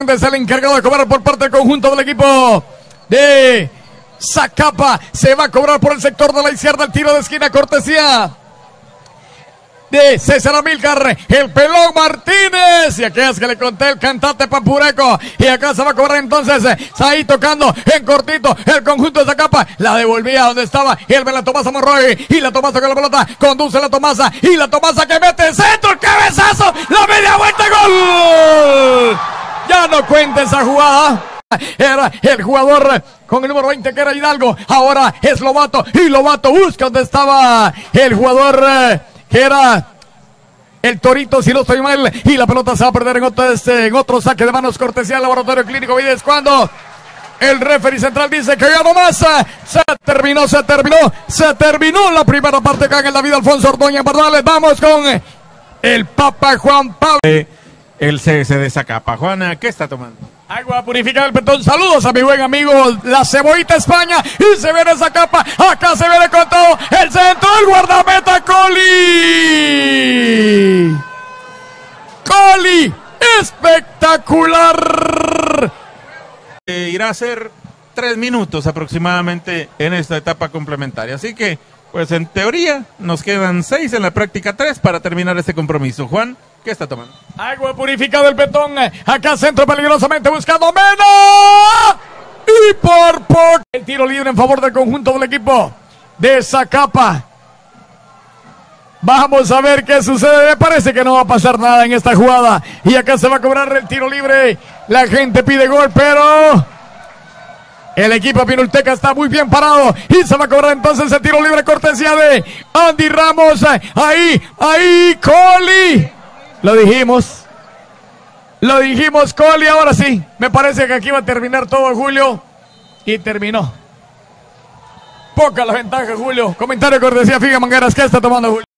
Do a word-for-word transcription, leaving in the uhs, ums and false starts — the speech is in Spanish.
es el encargado de cobrar por parte del conjunto del equipo de Zacapa. Se va a cobrar por el sector de la izquierda el tiro de esquina, cortesía de César Amílcar, el Pelón Martínez. Y aquellas que le conté, el cantante Pampureco. Y acá se va a cobrar entonces, ahí tocando en cortito el conjunto de Zacapa. La devolvía donde estaba el la Tomasa Monroy. Y la Tomasa con la pelota, conduce la Tomasa. Y la Tomasa que mete centro, el cabezazo, la media vuelta, gol. Ya no cuenta esa jugada. Era el jugador con el número veinte que era Hidalgo. Ahora es Lobato. Y Lobato busca donde estaba el jugador eh, que era el Torito, si no estoy mal. Y la pelota se va a perder en otro, este, en otro saque de manos, cortesía del Laboratorio Clínico Vides, cuando el referee central dice que ya no más. Se terminó, se terminó, se terminó la primera parte acá en el David Alfonso Ordóñez Bardales. Vamos con el Papa Juan Pablo. El C S de Zacapa. Juana, ¿qué está tomando? Agua purificada el Petón. Saludos a mi buen amigo la Cebollita España. Y se viene Zacapa. Acá se viene con todo. El centro, el guardameta Coli. Coli. Espectacular. Eh, irá a ser tres minutos aproximadamente en esta etapa complementaria. Así que, pues en teoría, nos quedan seis, en la práctica tres para terminar este compromiso. Juan, ¿qué está tomando? Agua purificada el Petón. Acá centro peligrosamente buscando Mena. Y por poco el tiro libre en favor del conjunto del equipo de Zacapa. Vamos a ver qué sucede. Me parece que no va a pasar nada en esta jugada. Y acá se va a cobrar el tiro libre. La gente pide gol, pero el equipo Pinulteca está muy bien parado. Y se va a cobrar entonces el tiro libre, cortesía de Andy Ramos. Ahí, ahí, Coli. Lo dijimos. Lo dijimos, Coli. Ahora sí. Me parece que aquí va a terminar todo, Julio. Y terminó. Poca la ventaja, Julio. Comentario cortesía Figa Mangueras. ¿Qué está tomando, Julio?